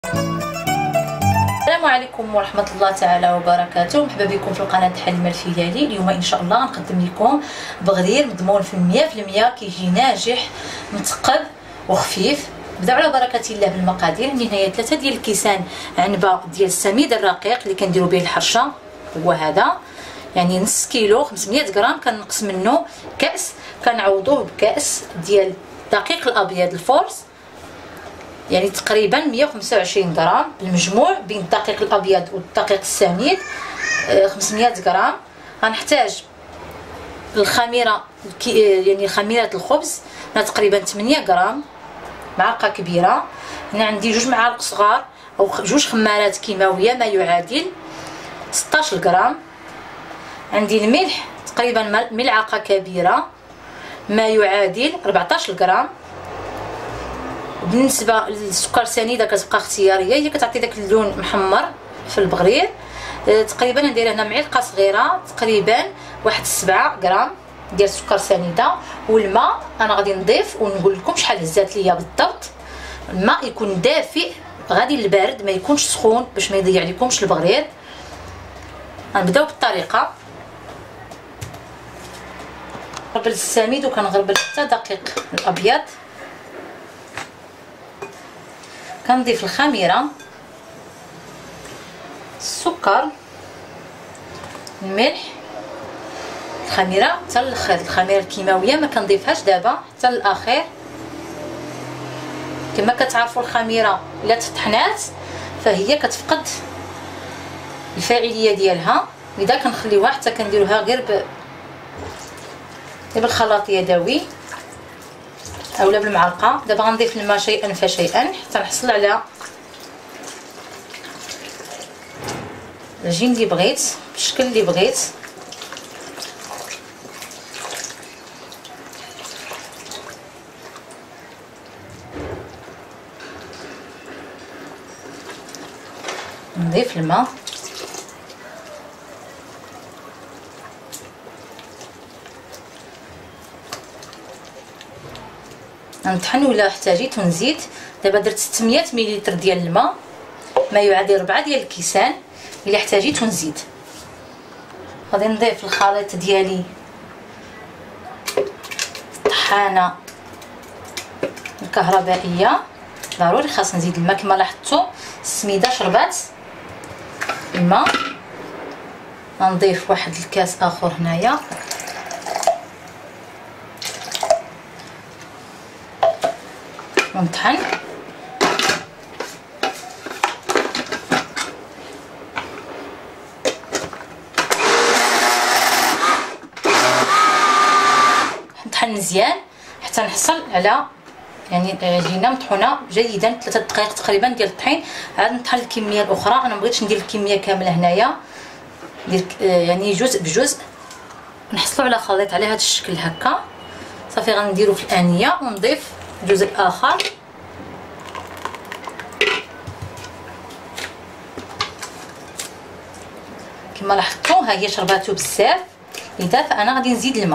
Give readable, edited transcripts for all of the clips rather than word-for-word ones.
السلام عليكم ورحمة الله تعالى وبركاته. مرحبا بكم في القناة حليمة الفيالي. اليوم ان شاء الله نقدم لكم بغدير مضمون في 100% كيجي ناجح مثقب وخفيف. نبداو على بركة الله بالمقادير. عندي هنايا 3 ديال الكيسان عنبه ديال السميد الرقيق اللي كنديروا به الحرشه، هو هذا يعني نص كيلو 500 غرام. كنقص منه كاس، كنعوضوه بكاس ديال الدقيق الابيض الفورس، يعني تقريبا 125 غرام. المجموع بين الدقيق الابيض والدقيق السميد 500 غرام. غنحتاج الخميره يعني خميره الخبز تقريبا 8 غرام، معلقه كبيره. هنا عندي 2 معالق صغار او 2 خمارات كيماويه ما يعادل 16 غرام. عندي الملح تقريبا ملعقه كبيره ما يعادل 14 غرام. بالنسبه للسكر سنيده كتبقى اختياريه، هي كتعطي داك اللون محمر في البغرير. تقريبا ندير هنا معلقه صغيره تقريبا 7 غرام ديال السكر سنيده. والماء انا غادي نضيف ونقول لكم شحال هزات ليا بالضبط. الماء يكون دافئ غادي البارد، ما يكونش سخون باش ما يضيع لكمش البغرير. غنبداو بالطريقه. غربل السميد وكنغربل حتى دقيق الابيض. كنضيف الخميره، السكر، الملح، الخميره حتى الاخر. الخميره الكيماويه ما كنضيفهاش دابا حتى الاخير. كما كتعرفوا الخميره الا تطحنات فهي كتفقد الفاعليه ديالها، لذا كنخليوها حتى كنديروها غير بالخلاط يدوي اولا بالمعلقه. دابا غنضيف الماء شيئا فشيئا حتى نحصل على العجين اللي بغيت بالشكل اللي بغيت. نضيف الماء، نطحن ولا احتاجيت ونزيد. دابا درت 600 مليلتر ديال الماء ما يعادل 4 ديال الكيسان. الا احتاجيت ونزيد. غادي نضيف الخليط ديالي الطحانه الكهربائيه. ضروري خاص نزيد الماء كما لاحظتوا السميده شربات الماء. غنضيف واحد الكاس اخر هنايا. ونطحن. نطحن مزيان حتى نحصل على يعني عجينه مطحونه جيدا. 3 دقائق تقريبا ديال الطحين. عاد نطحن الكميه الاخرى. انا مبغيتش ندير الكميه كامله هنايا، ندير يعني جزء بجزء نحصلوا على خليط على هذا الشكل هكا. صافي غنديرو في الانيه ونضيف الجزء الاخر. كما لاحظتوا ها هي شرباتو بزاف، لذا فانا غادي نزيد الماء.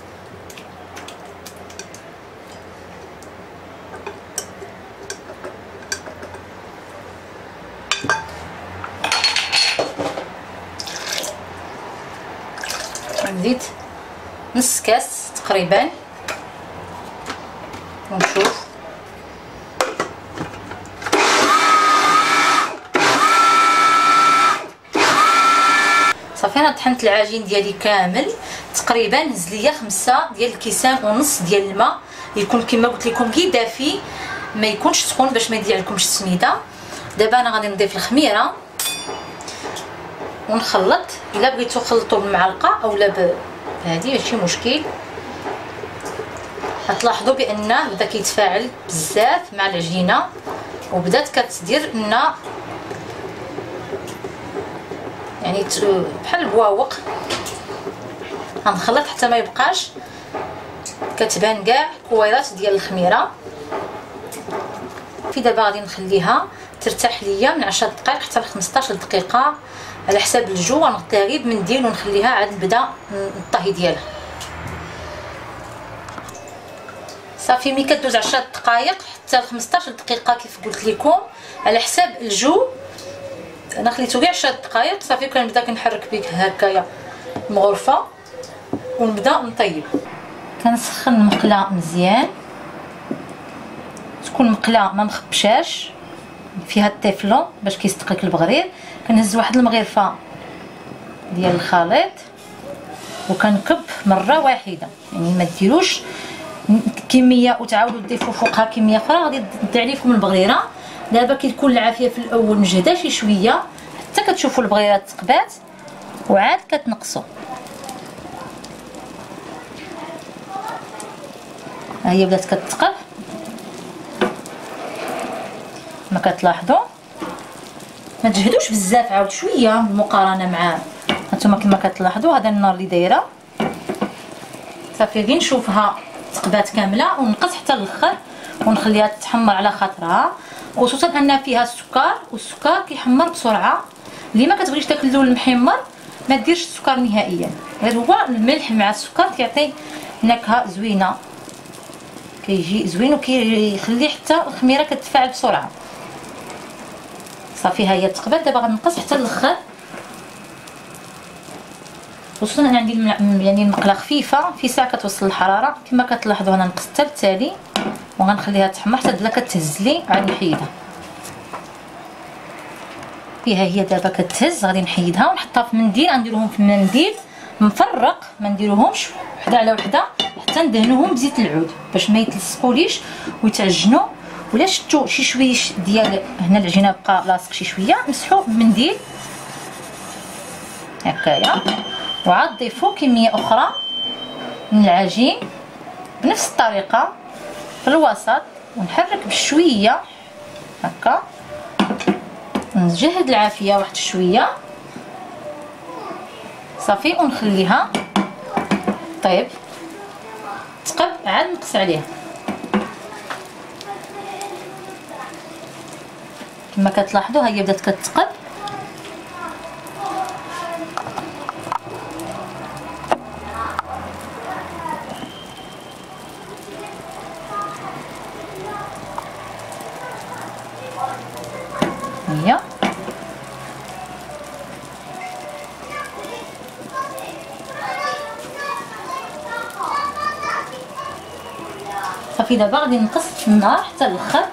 نزيد نص كاس تقريبا ونشوف. صافي انا طحنت العجين ديالي كامل تقريبا. هز ليا 5 ديال الكيسان ونص ديال الماء. يكون كما قلت لكم كي دافي، ما يكونش سخون باش ما يضيع لكمش السميده. دابا انا غادي نضيف الخميره ونخلط. الا بغيتو خلطوا بالمعلقه اولا بهذه ماشي مشكل. غتلاحظوا بانه بدا كيتفاعل بزاف مع العجينه وبدات كتدير لنا يعني بحال البواوق. غنخلط حتى ما يبقاش كتبان كاع كويرات ديال الخميره. في دابا غادي نخليها ترتاح ليا من 10 دقائق حتى ل 15 دقيقه على حساب الجو. غنغطيها غير بمنديل ونخليها عاد نبدا الطهي ديالها. صافي ملي كدوز 10 دقائق حتى ل 15 دقيقه كيف قلت لكم على حساب الجو. انا خليته غير 10 دقائق صافي. كنبدا كنحرك به هكايا مغرفه ونبدا نطيب. كنسخن المقله مزيان، تكون مقله ما مخبشاش فيها التيفلون باش كيستقلك البغرير. كنهز واحد المغرفه ديال الخليط وكنكب مره واحده، يعني ما ديروش كميه وتعاودوا تضيفوا فوقها كميه اخرى غادي تضيع لكم البغريره. دابا كتكون العافيه في الاول مجهده شي شويه حتى كتشوفوا البغريره تقبات وعاد كتنقصوا. ها هي بدات كتقب ما كتلاحظوا. ما تجهدوش بزاف، عاود شويه بالمقارنه مع هانتوما كما كتلاحظوا. هذا النار اللي دايره صافي غير نشوفها تقبات كامله ونقص حتى الاخر ونخليها تتحمر على خاطرها، خصوصا ان فيها السكر والسكر كيحمر بسرعه. اللي ما كتبغيش داك اللون المحمر ما ديرش السكر نهائيا، غير هو الملح مع السكر كيعطي نكهه زوينه، كيجي زوين وكيخلي حتى الخميره كتفاعل بسرعه. صافي ها هي تقبات. دابا غنقص حتى الاخر، خصوصا انا عندي يعني المقله خفيفه في ساعه كتوصل الحراره كما كتلاحظوا. انا نقصت حتى التالي وغنخليها تحمر حتى تبدا كتهز لي. عاد نحيدها فيها هي دابا كتهز. غادي نحيدها ونحطها في منديل، غنديروهم في منديل مفرق، ما نديروهمش وحده على وحده حتى ندهنوهم بزيت العود باش ما يتلصقوليش ويتعجنوا. ولا شفتوا شي شويش ديال هنا العجينه بقى لاصق شي شويه مسحوا بمنديل هكايا، وعاد ضيفوا كميه اخرى من العجين بنفس الطريقه في الوسط ونحرك بشويه هكا. نجهد العافيه واحد شويه صافي ونخليها طيب تقب. عاد نقص عليها كما كتلاحظوا. ها هي بدات كتقب. هي صافي. دابا غادي نقص النار حتى الاخر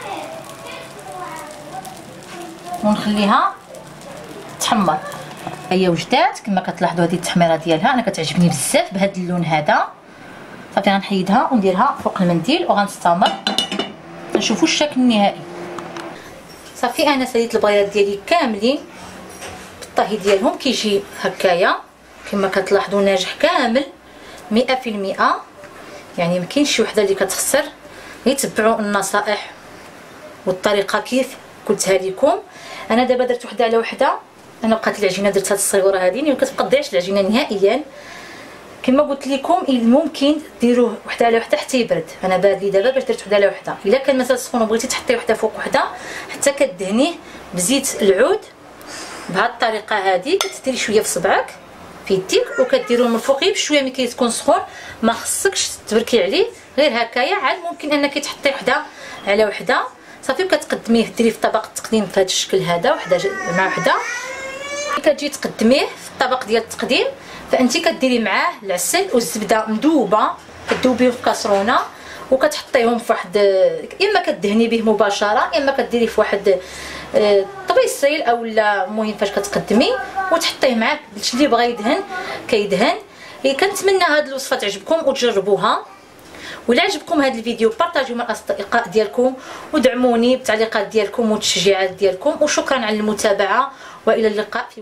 ونخليها تحمر. هي وجدات كما كتلاحظوا. هذه التحميره ديالها انا كتعجبني بزاف بهذا اللون هذا. صافي غنحيدها ونديرها فوق المنديل وغنستمر نشوفوا الشكل النهائي. صافي انا ساليت البياض ديالي كاملين بالطهي ديالهم كيجي هكايا كما كتلاحظوا ناجح كامل 100%. يعني ما كاينش شي وحده اللي كتخسر. يتبعوا النصائح والطريقه كيف قلتها لكم. انا دابا درت وحده على وحده. انا بقات العجينه درت هاد الصيوره هذه ما كتبقى تضيعش العجينه نهائيا. كما قلت لكم ممكن ديروه وحده على وحده حتى يبرد. انا بارد لي دابا باش درت وحده على وحده. الا كان مثلا سخون وبغيتي تحطي وحده فوق وحده حتى كدهنيه بزيت العود بهذه الطريقه هذه. كتديري شويه في صبعك في يديك وكديروه من الفوقيه بشويه. ملي كيكون سخون ما خصكش تبركي عليه، غير هكايا. عاد ممكن انك تحطي وحده على وحده صافي وكتقدميه ديريه في طبق التقديم بهذا الشكل هذا وحده مع وحده. كتجي تقدميه في الطبق ديال التقديم فانت كديري معاه العسل والزبده مذوبه كدوبيهم في كاسرونه وكتحطيهم في واحد، اما كدهني به مباشره اما كديري في واحد طبيصيل او لا المهم فاش كتقدمي وتحطيه معاه اللي بغى يدهن كيدهن. كنتمنى هاد الوصفه تعجبكم وتجربوها. ولا عجبكم هذا الفيديو بارطاجيوه مع الاصدقاء ديالكم ودعموني بالتعليقات ديالكم والتشجيعات ديالكم. وشكرا على المتابعه والى اللقاء في